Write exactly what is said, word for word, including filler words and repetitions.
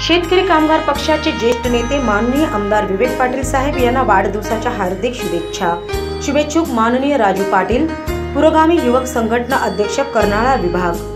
शेतकरी कामगार पक्षाचे ज्येष्ठ नेते माननीय आमदार विवेक पाटील साहेब यांना वाढदिवसाच्या हार्दिक शुभेच्छा। शुभेच्छुक माननीय राजू पाटील, पुरोगामी युवक संघटना अध्यक्ष कर्नाळा विभाग।